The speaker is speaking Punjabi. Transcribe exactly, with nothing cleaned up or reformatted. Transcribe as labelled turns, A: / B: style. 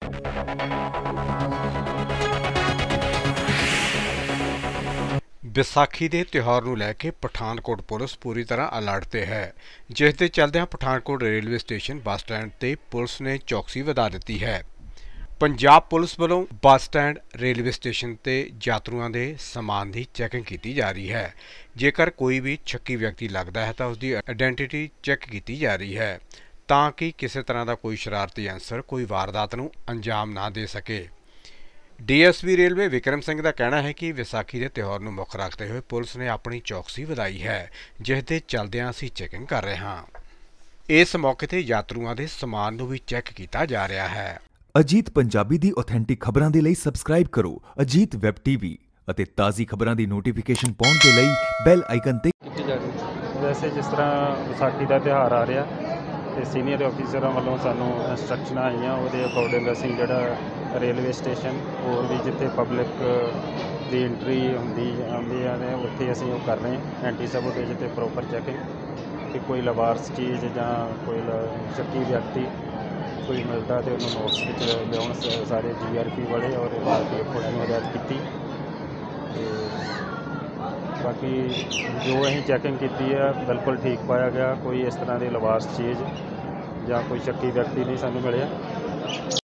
A: ਵਿਸਾਖੀ ਦੇ ਤਿਉਹਾਰ ਨੂੰ ਲੈ ਕੇ ਪਠਾਨਕੋਟ ਪੁਲਿਸ ਪੂਰੀ ਤਰ੍ਹਾਂ ਅਲਰਟ ਤੇ ਹੈ, ਜਿਸ ਦੇ ਚੱਲਦਿਆਂ Pathankot railway station bus stand ਤੇ ਪੁਲਿਸ ਨੇ ਚੌਕਸੀ ਵਧਾ ਦਿੱਤੀ ਹੈ। ਪੰਜਾਬ ਪੁਲਿਸ ਵੱਲੋਂ ਬੱਸ ਸਟੈਂਡ ਰੇਲਵੇ ਸਟੇਸ਼ਨ ਤੇ ਯਾਤਰੂਆਂ ਦੇ ਸਮਾਨ ਦੀ ਚੈਕਿੰਗ ਕੀਤੀ ਜਾ ਰਹੀ ਹੈ। ਜੇਕਰ ਕੋਈ ਵੀ ਸ਼ੱਕੀ ਵਿਅਕਤੀ ਲੱਗਦਾ ਹੈ ਤਾਂ ਉਸ ਦੀ ਆਇਡੈਂਟੀਟੀ ਚੈੱਕ ਕੀਤੀ ਜਾ ਰਹੀ ਹੈ, ਤਾਂ ਕਿ ਕਿਸੇ ਤਰ੍ਹਾਂ ਦਾ ਕੋਈ ਸ਼ਰਾਰਤੀ ਅਨਸਰ ਕੋਈ ਵਾਰਦਾਤ ਨੂੰ ਅੰਜਾਮ ਨਾ ਦੇ ਸਕੇ। D S P railway Vikram Singh ਦਾ ਕਹਿਣਾ ਹੈ ਕਿ ਵਿਸਾਖੀ ਦੇ ਤਿਉਹਾਰ ਨੂੰ ਮੁੱਖ ਰੱਖਦੇ ਹੋਏ ਪੁਲਿਸ ਨੇ ਆਪਣੀ ਚੌਕਸੀ ਵਧਾਈ ਹੈ, ਜਿਸ ਦੇ ਚੱਲਦਿਆਂ ਅਸੀਂ ਚੈਕਿੰਗ ਕਰ ਰਹੇ ਹਾਂ। ਇਸ ਮੌਕੇ ਤੇ ਯਾਤਰੂਆਂ ਦੇ ਸਮਾਨ ਨੂੰ ਵੀ ਚੈੱਕ ਕੀਤਾ ਜਾ ਰਿਹਾ ਹੈ।
B: ਅਜੀਤ ਪੰਜਾਬੀ ਦੀ ਆਥੈਂਟਿਕ ਖਬਰਾਂ ਦੇ ਲਈ ਸਬਸਕ੍ਰਾਈਬ ਕਰੋ ਅਜੀਤ ਵੈਬ ਟੀਵੀ ਅਤੇ ਤਾਜ਼ੀ ਖਬਰਾਂ ਦੀ ਨੋਟੀਫਿਕੇਸ਼ਨ ਪਾਉਣ ਦੇ ਲਈ ਬੈਲ ਆਈਕਨ ਤੇ
C: ਕੀਤੀ ਜਾ ਰਹੀ। ਵੈਸੇ ਜਿਸ ਤਰ੍ਹਾਂ ਵਿਸਾਖੀ ਦਾ ਤਿਉਹਾਰ ਆ ਰਿਹਾ ਤੇ ਸੀਨੀਅਰ ਆਫੀਸਰਾਂ ਵੱਲੋਂ ਸਾਨੂੰ ਇੰਸਟਰਕਸ਼ਨਾਂ ਆਈਆਂ, ਉਹਦੇ ਅਕੋਰਡਿੰਗ ਅਸੀਂ ਜਿਹੜਾ ਰੇਲਵੇ ਸਟੇਸ਼ਨ ਹੋਰ ਵੀ ਜਿੱਥੇ ਪਬਲਿਕ ਦੀ ਐਂਟਰੀ ਹੁੰਦੀ ਆਉਂਦੀਆਂ ਨੇ ਉੱਥੇ ਅਸੀਂ ਉਹ ਕਰ ਰਹੇ ਹਾਂ ਐਂਟੀ ਸਬੋਟੇਜ ਤੇ ਪ੍ਰੋਪਰ ਚੈਕਿੰਗ ਕਿ ਕੋਈ ਲਵਾਰਸ ਚੀਜ਼ ਜਾਂ ਕੋਈ ਸ਼ੱਕੀ ਵਿਅਕਤੀ ਕੋਈ ਮਿਲਦਾ ਤੇ ਉਹਨੂੰ ਨੋਟਸ ਵਿੱਚ ਲਿਆਉਣ। ਸਾਰੇ ਜੀ ਆਰ ਪੀ ਵਾਲੇ ਔਰ ਆਰ ਪੀ ਐਫ ਨੂੰ ਹਦਾਇਤ ਕੀਤੀ। ਤੇ ਬਾਕੀ ਜੋ ਅਸੀਂ ਚੈਕਿੰਗ ਕੀਤੀ ਹੈ ਬਿਲਕੁਲ ਠੀਕ ਪਾਇਆ ਗਿਆ, ਕੋਈ ਇਸ ਤਰ੍ਹਾਂ ਦੀ ਲਵਾਰਸ ਚੀਜ਼ ਜਾਂ ਕੋਈ ਸ਼ੱਕੀ ਵਿਅਕਤੀ ਨਹੀਂ ਸਾਨੂੰ ਮਿਲਿਆ।